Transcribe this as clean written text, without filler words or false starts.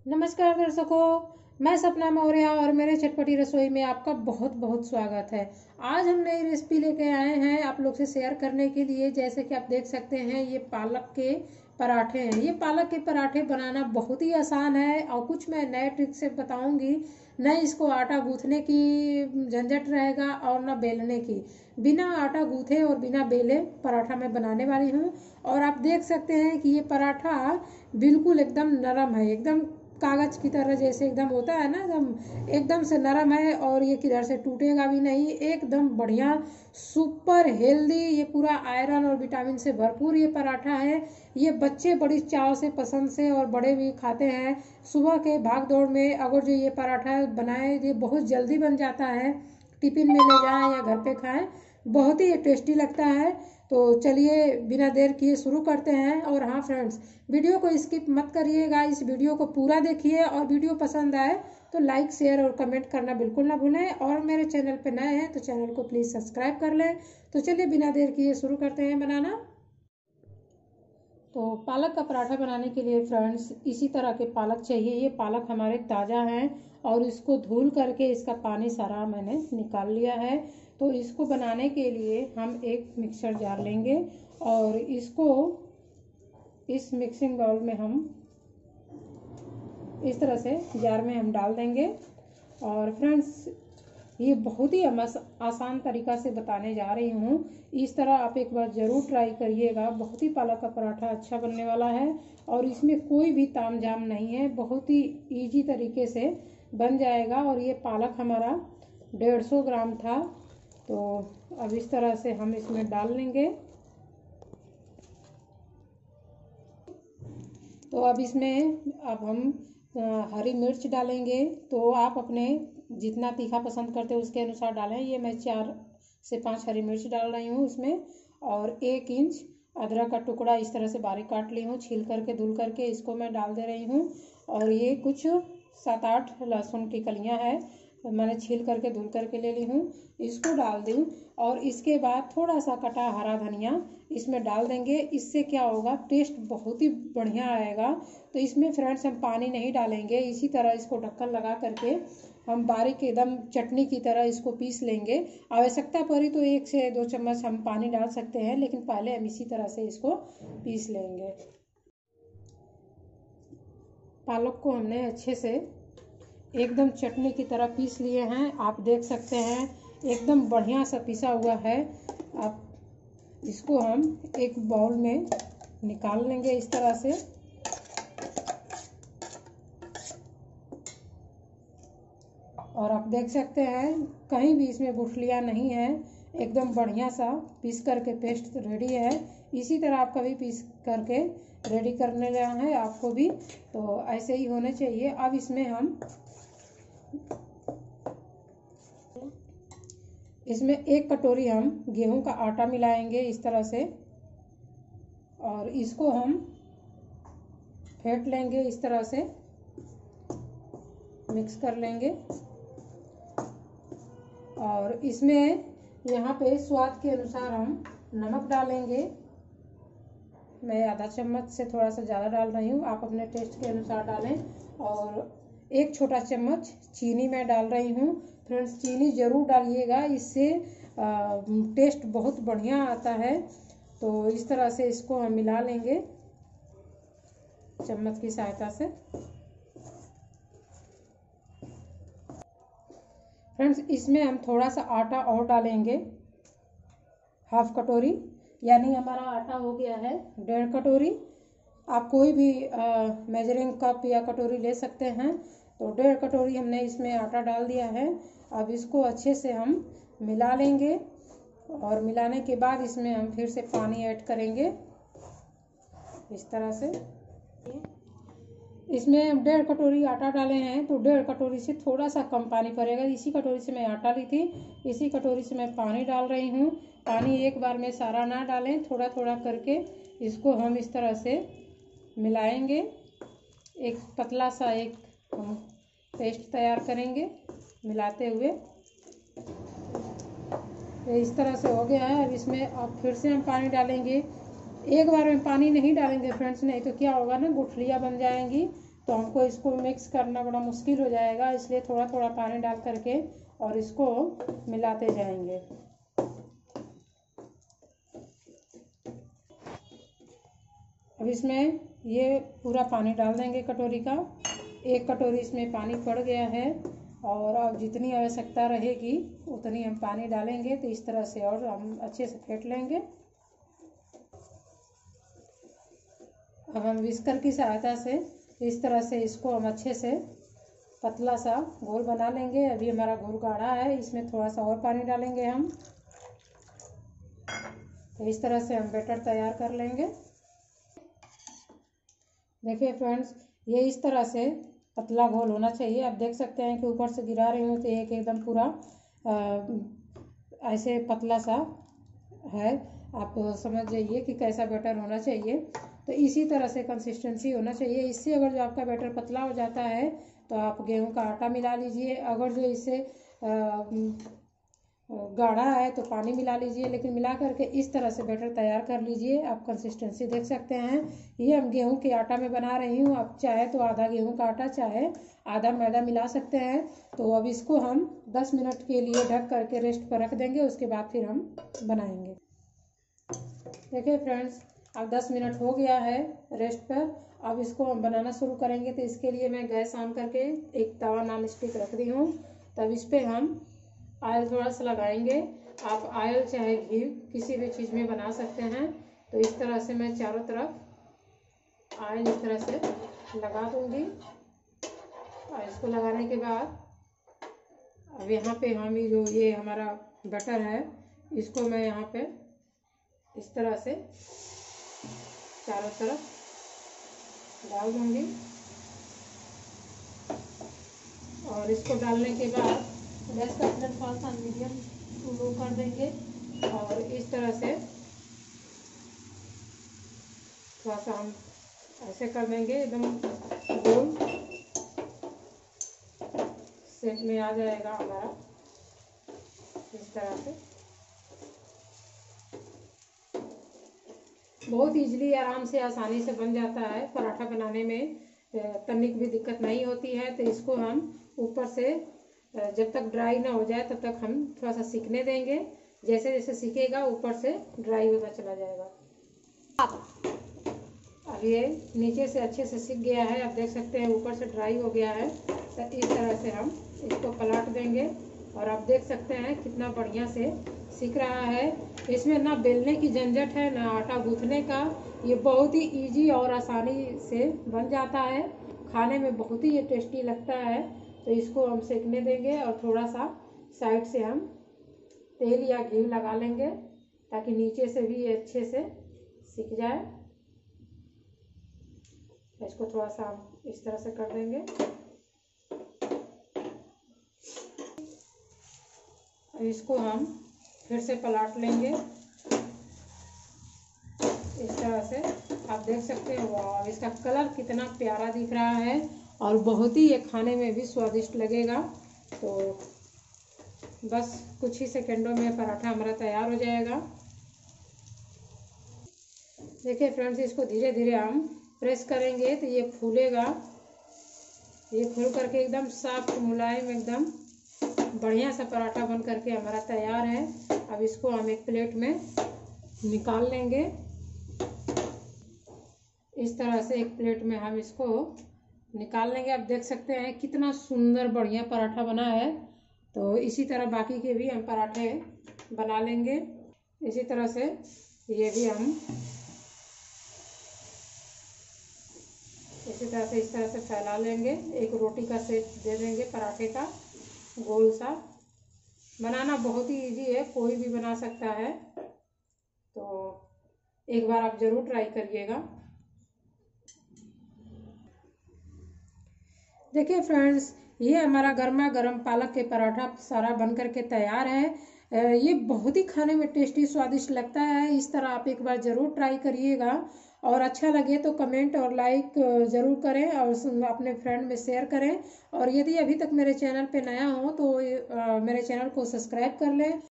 नमस्कार दर्शकों, मैं सपना मौर्य और मेरे चटपटी रसोई में आपका बहुत बहुत स्वागत है। आज हम नई रेसिपी लेके आए हैं आप लोग से शेयर करने के लिए। जैसे कि आप देख सकते हैं, ये पालक के पराठे हैं। ये पालक के पराठे बनाना बहुत ही आसान है और कुछ मैं नए ट्रिक से बताऊंगी। न इसको आटा गूंथने की झंझट रहेगा और न बेलने की। बिना आटा गूंथे और बिना बेले पराठा मैं बनाने वाली हूँ। और आप देख सकते हैं कि ये पराठा बिल्कुल एकदम नरम है, एकदम कागज की तरह जैसे एकदम होता है ना, एकदम से नरम है। और ये किधर से टूटेगा भी नहीं, एकदम बढ़िया सुपर हेल्दी। ये पूरा आयरन और विटामिन से भरपूर ये पराठा है। ये बच्चे बड़ी चाव से पसंद से और बड़े भी खाते हैं। सुबह के भाग दौड़ में अगर जो ये पराठा बनाए, ये बहुत जल्दी बन जाता है। टिफिन में ले जाएं या घर पे खाएं, बहुत ही टेस्टी लगता है। तो चलिए बिना देर किए शुरू करते हैं। और हाँ फ्रेंड्स, वीडियो को स्किप मत करिएगा, इस वीडियो को पूरा देखिए। और वीडियो पसंद आए तो लाइक शेयर और कमेंट करना बिल्कुल ना भूलें। और मेरे चैनल पर नए हैं तो चैनल को प्लीज़ सब्सक्राइब कर लें। तो चलिए बिना देर किए शुरू करते हैं बनाना। तो पालक का पराठा बनाने के लिए फ्रेंड्स इसी तरह के पालक चाहिए। ये पालक हमारे ताज़ा हैं और इसको धुल करके इसका पानी सारा मैंने निकाल लिया है। तो इसको बनाने के लिए हम एक मिक्सर जार लेंगे और इसको इस मिक्सिंग बाउल में हम इस तरह से जार में हम डाल देंगे। और फ्रेंड्स ये बहुत ही आसान तरीका से बताने जा रही हूँ। इस तरह आप एक बार ज़रूर ट्राई करिएगा। बहुत ही पालक का पराठा अच्छा बनने वाला है और इसमें कोई भी ताम झाम नहीं है, बहुत ही इजी तरीके से बन जाएगा। और ये पालक हमारा 150 ग्राम था। तो अब इस तरह से हम इसमें डाल लेंगे। तो अब इसमें हम हरी मिर्च डालेंगे। तो आप अपने जितना तीखा पसंद करते हो उसके अनुसार डालें। ये मैं 4 से 5 हरी मिर्च डाल रही हूँ इसमें। और 1 इंच अदरक का टुकड़ा इस तरह से बारीक काट ली हूँ, छील करके धुल करके इसको मैं डाल दे रही हूँ। और ये कुछ 7-8 लहसुन की कलियाँ हैं, मैंने छील करके धुल करके ले ली हूँ, इसको डाल दूँ। और इसके बाद थोड़ा सा कटा हरा धनिया इसमें डाल देंगे। इससे क्या होगा, टेस्ट बहुत ही बढ़िया आएगा। तो इसमें फ्रेंड्स हम पानी नहीं डालेंगे, इसी तरह इसको ढक्कन लगा करके हम बारीक एकदम चटनी की तरह इसको पीस लेंगे। आवश्यकता पड़ी तो 1 से 2 चम्मच हम पानी डाल सकते हैं, लेकिन पहले हम इसी तरह से इसको पीस लेंगे। पालक को हमने अच्छे से एकदम चटनी की तरह पीस लिए हैं। आप देख सकते हैं एकदम बढ़िया सा पिसा हुआ है। आप इसको हम एक बाउल में निकाल लेंगे इस तरह से। और आप देख सकते हैं कहीं भी इसमें गुठलियाँ नहीं है, एकदम बढ़िया सा पीस करके पेस्ट रेडी है। इसी तरह आपका भी पीस करके रेडी करने लेना है आपको भी, तो ऐसे ही होने चाहिए। अब इसमें 1 कटोरी हम गेहूं का आटा मिलाएंगे इस तरह से। और इसको हम फेंट लेंगे, इस तरह से मिक्स कर लेंगे। और इसमें यहाँ पे स्वाद के अनुसार हम नमक डालेंगे। मैं आधा चम्मच से थोड़ा सा ज़्यादा डाल रही हूँ, आप अपने टेस्ट के अनुसार डालें। और 1 छोटा चम्मच चीनी मैं डाल रही हूँ। फ्रेंड्स चीनी ज़रूर डालिएगा, इससे टेस्ट बहुत बढ़िया आता है। तो इस तरह से इसको हम मिला लेंगे चम्मच की सहायता से। फ्रेंड्स इसमें हम थोड़ा सा आटा और डालेंगे, 1/2 कटोरी, यानी हमारा आटा हो गया है 1.5 कटोरी। आप कोई भी मेजरिंग कप या कटोरी ले सकते हैं। तो 1.5 कटोरी हमने इसमें आटा डाल दिया है। अब इसको अच्छे से हम मिला लेंगे। और मिलाने के बाद इसमें हम फिर से पानी ऐड करेंगे इस तरह से। इसमें 1.5 कटोरी आटा डाले हैं, तो 1.5 कटोरी से थोड़ा सा कम पानी पड़ेगा। इसी कटोरी से मैं आटा ली थी, इसी कटोरी से मैं पानी डाल रही हूँ। पानी एक बार में सारा ना डालें, थोड़ा थोड़ा करके इसको हम इस तरह से मिलाएंगे। एक पतला सा एक हम पेस्ट तैयार करेंगे मिलाते हुए। इस तरह से हो गया है। अब इसमें अब फिर से हम पानी डालेंगे। एक बार में पानी नहीं डालेंगे फ्रेंड्स, नहीं तो क्या होगा ना, गुठलियाँ बन जाएंगी। तो हमको इसको मिक्स करना बड़ा मुश्किल हो जाएगा, इसलिए थोड़ा थोड़ा पानी डाल करके और इसको मिलाते जाएंगे। अब इसमें ये पूरा पानी डाल देंगे कटोरी का। 1 कटोरी इसमें पानी पड़ गया है और अब जितनी आवश्यकता रहेगी उतनी हम पानी डालेंगे। तो इस तरह से और हम अच्छे से फेंट लेंगे। अब हम विस्कर की सहायता से इस तरह से इसको हम अच्छे से पतला सा घोल बना लेंगे। अभी हमारा घोल गाढ़ा है, इसमें थोड़ा सा और पानी डालेंगे हम। तो इस तरह से हम बैटर तैयार कर लेंगे। देखिए फ्रेंड्स, ये इस तरह से पतला घोल होना चाहिए। आप देख सकते हैं कि ऊपर से गिरा रही हूँ तो एक एकदम पूरा ऐसे पतला सा है। आप समझ जाइए कि कैसा बैटर होना चाहिए। तो इसी तरह से कंसिस्टेंसी होना चाहिए। इससे अगर जो आपका बैटर पतला हो जाता है तो आप गेहूं का आटा मिला लीजिए। अगर जो इससे गाढ़ा है तो पानी मिला लीजिए, लेकिन मिला करके इस तरह से बैटर तैयार कर लीजिए। आप कंसिस्टेंसी देख सकते हैं। ये हम गेहूं के आटा में बना रही हूँ। आप चाहे तो आधा गेहूं का आटा चाहे आधा मैदा मिला सकते हैं। तो अब इसको हम 10 मिनट के लिए ढक करके रेस्ट पर रख देंगे, उसके बाद फिर हम बनाएंगे। देखिए फ्रेंड्स, अब 10 मिनट हो गया है रेस्ट पर। अब इसको हम बनाना शुरू करेंगे। तो इसके लिए मैं गैस ऑन करके एक तवा नॉन स्टिक रख दी हूँ। तब इस पर हम ऑयल थोड़ा सा लगाएंगे। आप ऑयल चाहे घी किसी भी चीज़ में बना सकते हैं। तो इस तरह से मैं चारों तरफ ऑयल इस तरह से लगा दूंगी। और इसको लगाने के बाद अब यहाँ पे हम ये हमारा बटर है, इसको मैं यहाँ पे इस तरह से चारों तरफ डाल दूंगी। और इसको डालने के बाद गैस का फ्लेम थोड़ा सा मीडियम टू लो कर देंगे और इस तरह से थोड़ा सा हम ऐसे कर देंगे, एकदम गोल शेप में आ जाएगा हमारा। इस तरह से बहुत इजीली आराम से आसानी से बन जाता है। पराठा बनाने में तनिक भी दिक्कत नहीं होती है। तो इसको हम ऊपर से जब तक ड्राई ना हो जाए तब तक हम थोड़ा सा सीखने देंगे। जैसे जैसे सीखेगा ऊपर से ड्राई होता चला जाएगा। अब ये नीचे से अच्छे से सीख गया है, आप देख सकते हैं ऊपर से ड्राई हो गया है। तो इस तरह से हम इसको पलट देंगे और आप देख सकते हैं कितना बढ़िया से सीख रहा है। इसमें ना बेलने की झंझट है ना आटा गूंथने का। ये बहुत ही इजी और आसानी से बन जाता है। खाने में बहुत ही ये टेस्टी लगता है। तो इसको हम सेकने देंगे और थोड़ा सा साइड से हम तेल या घी लगा लेंगे ताकि नीचे से भी ये अच्छे से सीख जाए। इसको थोड़ा सा हम इस तरह से कर देंगे। इसको हम फिर से पलट लेंगे इस तरह से। आप देख सकते हैं वाह, इसका कलर कितना प्यारा दिख रहा है और बहुत ही ये खाने में भी स्वादिष्ट लगेगा। तो बस कुछ ही सेकंडों में पराठा हमारा तैयार हो जाएगा। देखिए फ्रेंड्स, इसको धीरे धीरे हम प्रेस करेंगे तो ये फूलेगा। ये फूल करके एकदम सॉफ्ट मुलायम एकदम बढ़िया सा पराठा बन करके हमारा तैयार है। अब इसको हम एक प्लेट में निकाल लेंगे। इस तरह से एक प्लेट में हम इसको निकाल लेंगे। आप देख सकते हैं कितना सुंदर बढ़िया पराठा बना है। तो इसी तरह बाकी के भी हम पराठे बना लेंगे। इसी तरह से ये भी हम इसी तरह से इस तरह से फैला लेंगे। एक रोटी का शेप दे देंगे पराठे का गोल सा। बनाना बहुत ही इजी है, कोई भी बना सकता है। तो एक बार आप ज़रूर ट्राई करिएगा। देखिए फ्रेंड्स, ये हमारा गर्मा गर्म पालक के पराठा सारा बन करके तैयार है। ये बहुत ही खाने में टेस्टी स्वादिष्ट लगता है। इस तरह आप एक बार ज़रूर ट्राई करिएगा और अच्छा लगे तो कमेंट और लाइक ज़रूर करें और अपने फ्रेंड में शेयर करें। और यदि अभी तक मेरे चैनल पे नया हो तो मेरे चैनल को सब्सक्राइब कर लें